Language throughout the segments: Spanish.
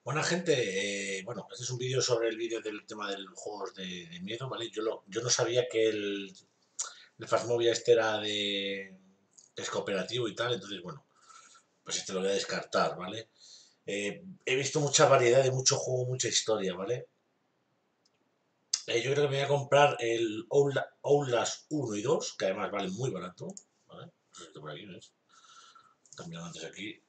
Buena gente, bueno, este es un vídeo sobre el vídeo del tema de los juegos de miedo, ¿vale? Yo no sabía que el Phasmophobia este era que es cooperativo y tal, entonces, bueno, pues este lo voy a descartar, ¿vale? He visto mucha variedad de mucho juego, mucha historia, ¿vale? Yo creo que me voy a comprar el Outlast 1 y 2, que además vale muy barato, ¿vale? No sé si por aquí, ¿ves? Están mirando antes aquí.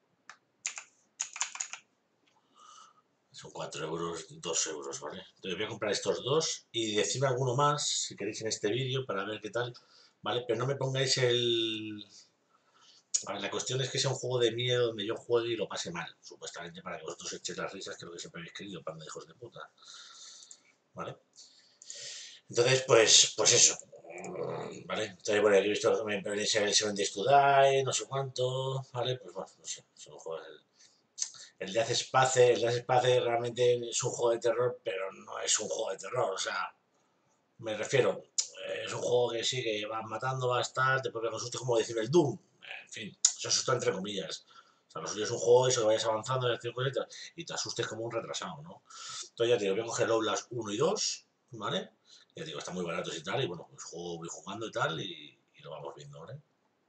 Son 4 euros, 2 euros, ¿vale? Entonces voy a comprar estos dos y decirme alguno más, si queréis, en este vídeo para ver qué tal, ¿vale? Pero no me pongáis el... A ver, la cuestión es que sea un juego de miedo donde yo juegue y lo pase mal, supuestamente para que vosotros echéis las risas, que es lo que siempre habéis querido, panda de hijos de puta, ¿vale? Entonces, pues eso, ¿vale? Entonces, bueno, aquí he visto también el Seven Days to Die, no sé cuánto, ¿vale? Pues bueno, no sé, son juegos... El Death Space, el Death Space realmente es un juego de terror, pero no es un juego de terror, o sea, me refiero, es un juego que sí, que vas matando, va a estar, te puede pegar un susto como decir el Doom, en fin, eso asusta entre comillas. O sea, lo suyo es un juego eso que vayas avanzando y te asustes como un retrasado, ¿no? Entonces ya te digo, voy a coger Outlast 1 y 2, ¿vale? Ya te digo, están muy baratos y tal, y bueno, pues juego, voy jugando y tal, y lo vamos viendo, ¿vale?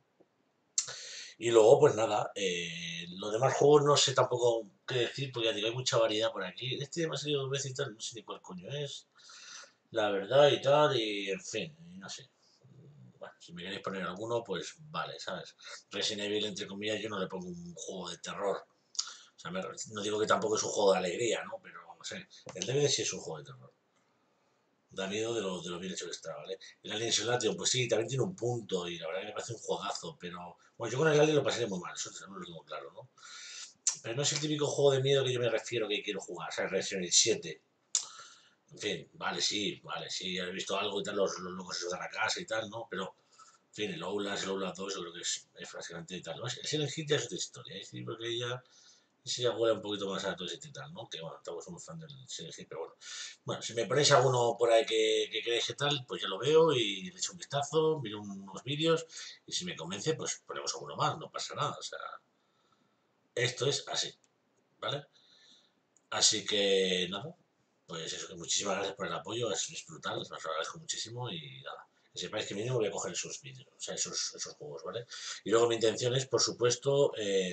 Y luego, pues nada, los demás juegos no sé tampoco qué decir, porque ya digo, hay mucha variedad por aquí. Este me ha salido dos veces y tal, no sé ni cuál coño es, la verdad y tal, y en fin, y no sé. Bueno, si me queréis poner alguno, pues vale, ¿sabes? Resident Evil, entre comillas, yo no le pongo un juego de terror. O sea, no digo que tampoco es un juego de alegría, ¿no? Pero no sé, el DVD sí es un juego de terror. Da miedo de lo bien hecho que está, ¿vale? El Alien Isolation, pues sí, también tiene un punto y la verdad que me parece un juegazo, pero bueno, yo con el Alien lo pasaré muy mal, eso no lo tengo claro, ¿no? Pero no es el típico juego de miedo que yo me refiero que quiero jugar, o sea, Resident Evil 7. En fin, vale, sí, he visto algo y tal, los locos esos de la casa y tal, ¿no? Pero, en fin, el Outlast 2 yo creo que es básicamente y tal. ¿No? El Silent Hill ya es otra historia, es decir, porque ya ese ya huele un poquito más a todo ese y tal, ¿no? Que bueno, tampoco somos fan del Silent Hill, pero bueno. Bueno, si me ponéis alguno por ahí que queréis que tal, pues ya lo veo y le echo un vistazo, miro unos vídeos y si me convence, pues ponemos alguno más, no pasa nada. O sea, esto es así, ¿vale? Así que nada, pues eso, que muchísimas gracias por el apoyo, es brutal, os lo agradezco muchísimo y nada. Que sepáis que mínimo voy a coger esos vídeos, o sea, esos juegos, ¿vale? Y luego mi intención es, por supuesto,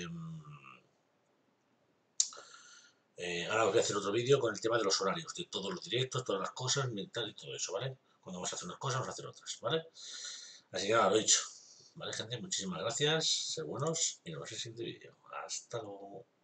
ahora os voy a hacer otro vídeo con el tema de los horarios, de todos los directos, todas las cosas, mental y todo eso, ¿vale? Cuando vamos a hacer unas cosas, vamos a hacer otras, ¿vale? Así que nada, lo he dicho. ¿Vale, gente? Muchísimas gracias, sé buenos y nos vemos en el siguiente vídeo. Hasta luego.